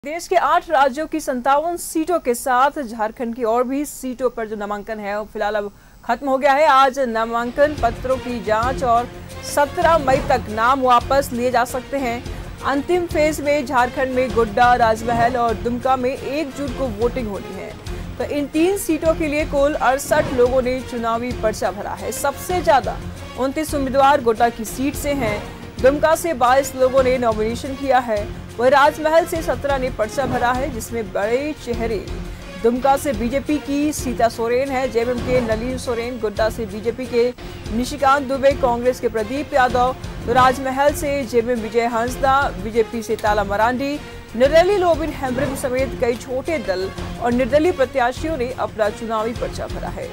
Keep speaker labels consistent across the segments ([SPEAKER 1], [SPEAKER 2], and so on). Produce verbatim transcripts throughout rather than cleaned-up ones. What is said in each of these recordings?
[SPEAKER 1] देश के आठ राज्यों की संतावन सीटों के साथ झारखंड की और भी सीटों पर जो नामांकन है वो फिलहाल अब खत्म हो गया है। आज नामांकन पत्रों की जांच और सत्रह मई तक नाम वापस लिए जा सकते हैं। अंतिम फेज में झारखंड में गोड्डा, राजमहल और दुमका में एक जून को वोटिंग होनी है। तो इन तीन सीटों के लिए कुल अड़सठ लोगों ने चुनावी पर्चा भरा है। सबसे ज्यादा उनतीस उम्मीदवार गोड्डा की सीट से हैं। दुमका से बाईस लोगों ने नॉमिनेशन किया है। वह राजमहल से सत्रह ने पर्चा भरा है, जिसमें बड़े चेहरे दुमका से बीजेपी की सीता सोरेन है, जेएमएम के नलिन सोरेन, गोड्डा से बीजेपी के निशिकांत दुबे, कांग्रेस के प्रदीप यादव, तो राजमहल से जेएमएम विजय हंसदा, बीजेपी से ताला मरांडी, निर्दलीय लोबिन हेम्ब्रिम समेत कई छोटे दल और निर्दलीय प्रत्याशियों ने अपना चुनावी पर्चा भरा है।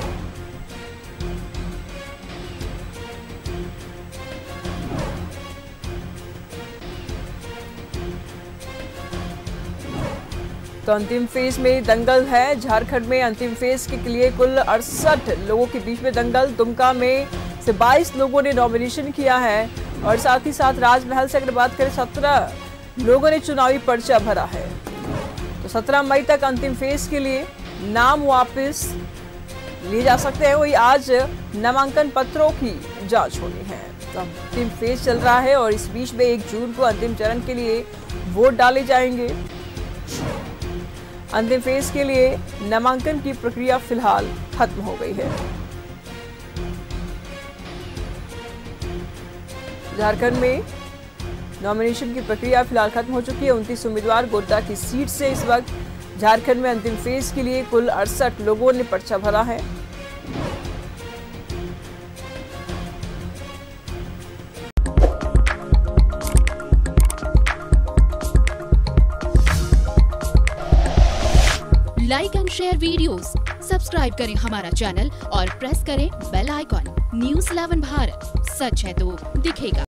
[SPEAKER 1] तो अंतिम फेज में दंगल है। झारखंड में अंतिम फेज के लिए कुल अड़सठ लोगों के बीच में दंगल। दुमका में से बाईस लोगों ने नॉमिनेशन किया है और साथ ही साथ राजमहल से अगर बात करें सत्रह लोगों ने चुनावी पर्चा भरा है। तो सत्रह मई तक अंतिम फेज के लिए नाम वापस लिए जा सकते हैं। वही आज नामांकन पत्रों की जांच होनी है। तो अंतिम फेज चल रहा है और इस बीच में एक जून को अंतिम चरण के लिए वोट डाले जाएंगे। अंतिम फेज के लिए नामांकन की प्रक्रिया फिलहाल खत्म हो गई है। झारखंड में नॉमिनेशन की प्रक्रिया फिलहाल खत्म हो चुकी है। उनतीस उम्मीदवार गोड्डा की सीट से इस वक्त झारखंड में अंतिम फेज के लिए कुल अड़सठ लोगों ने पर्चा भरा है।
[SPEAKER 2] Like and share videos, subscribe करें हमारा चैनल और प्रेस करें bell icon. News eleven Bharat, सच है तो दिखेगा।